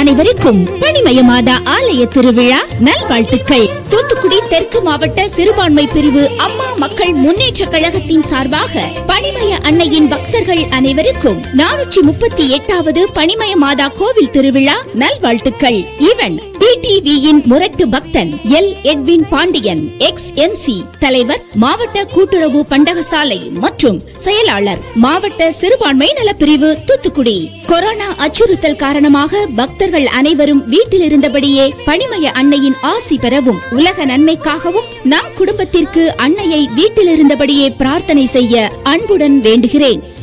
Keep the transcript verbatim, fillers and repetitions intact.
அனைவருக்கும் பனிமய மாதா ஆலய திருவிழா நல்வாழ்த்துக்கள். தூத்துக்குடி தெற்கு மாவட்ட சிறுபான்மை பிரிவு அம்மா மக்கள் முன்னேற்ற கழகத்தின் சார்பாக பனிமய அன்னையின் பக்தர்கள் அனைவருக்கும் நானூற்றி முப்பத்தி எட்டாவது பனிமய மாதா கோவில் திருவிழா நல்வாழ்த்துக்கள். இவன் டிடிவியின் முரட்டு பக்தன் L Edwin Pandian, ex M C தலைவர், மாவட்ட கூட்டுறவு பண்டகசாலை மற்றும் செயலாளர், மாவட்ட சிறுபான்மை நலப்பிரிவு, தூத்துக்குடி. கொரோனா அச்சுறுத்தல் காரணமாக பக்தர்கள் அனைவரும் வீட்டில் இருந்தபடியே பனிமய அன்னையின் ஆசி பெறவும், உலக நன்மைக்காகவும் நம் குடும்பத்திற்கு அன்னையை வீட்டில் இருந்தபடியே பிரார்த்தனை செய்ய அன்புடன் வேண்டுகிறேன்.